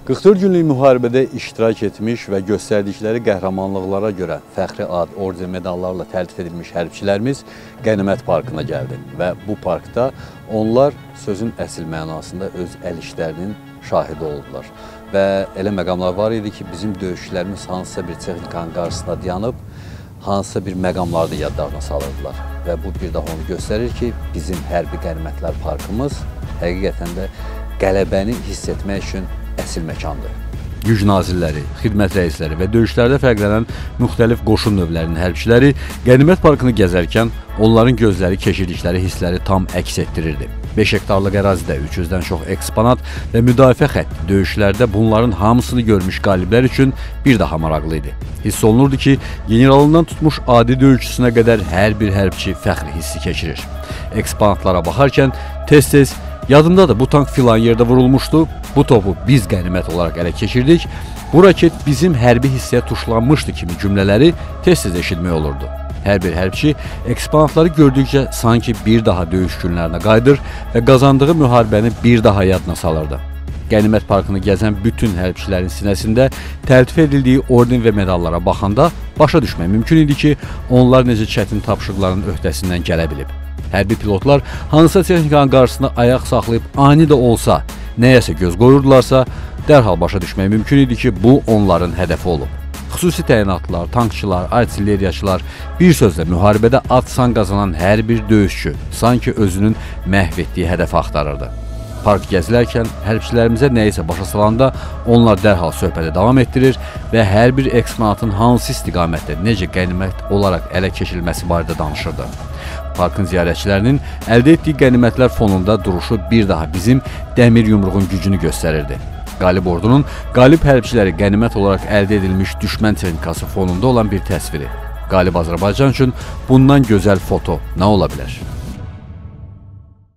44 günlük müharibədə iştirak etmiş və göstərdikləri qəhrəmanlıqlara görə fəxri ad, orden, medallarla təltif edilmiş hərbçilərimiz Qənimət Parkına gəldi və bu parkda onlar sözün əsl mənasında öz əl işlərinin şahidi oldular. Və elə məqamlar var idi ki, bizim döyüşçülərimiz hansısa bir texnikanın qarşısında dayanıb, hansısa bir məqamlarda yadlarına salırdılar. Və bu bir daha onu göstərir ki, bizim hərbi Qənimətlər Parkımız həqiqətən də qələbəni hiss etmək üçün əsl məkandır. Güc nazirləri, xidmət rəisləri və döyüşlərdə fərqlənən müxtəlif qoşun növlərinin hərbçiləri Qənimət Parkını gəzərkən onların gözləri keçirdikləri hissləri tam əks etdirirdi. 5 hektarlıq ərazidə 300-dən çox eksponat və müdafiə xətti döyüşlərdə bunların hamısını görmüş qaliblər üçün bir daha maraqlı idi. Hiss olunurdu ki, generalından tutmuş adi döyüşçüsünə qədər hər bir hərbçi fəxri hissi keçirir. Eksponatlara baxarkən tez-tez yadımdadır, bu tank filan yerdə vurulmuşdu, bu topu biz qənimət olaraq ələ keçirdik, bu raket bizim hərbi hissəyə tuşlanmışdı kimi cümlələri tez-tez eşitmək olurdu. Hər bir hərbçi eksponatları gördükcə sanki bir daha döyüş günlərinə qayıdır və qazandığı müharibəni bir daha yadına salırdı. Qənimət Parkını gəzən bütün hərbçilərin sinəsində təltif edildiyi orden və medallara baxanda başa düşmək mümkün idi ki, onlar necə çətin tapşırıqların öhdəsindən gələ bilib. Hərbi pilotlar hansısa texnikanın qarşısında ayaq saxlayıb ani də olsa, nəyəsə göz qoyurdularsa, dərhal başa düşmək mümkün idi ki, bu onların hədəfi olub. Xüsusi təyinatlılar, tankçılar, artilleriyaçılar, bir sözlə müharibədə ad-san qazanan hər bir döyüşçü sanki özünün məhv etdiyi hədəfi axtarırdı. Park gəzilərkən hərbçilərimizə nəyisə başa salanda onlar dərhal söhbəti davam etdirir və hər bir eksponatın hansı istiqamətdə necə qənimət olaraq ələ keçirilməsi barədə danışırdı. Parkın ziyarətçilərinin əldə etdiyi qənimətlər fonunda duruşu bir daha bizim dəmir yumruğun gücünü göstərirdi. Qalib ordunun qalib hərbçiləri qənimət olaraq əldə edilmiş düşmən texnikası fonunda olan bir təsviri. Qalib Azərbaycan üçün bundan gözəl foto nə ola bilər?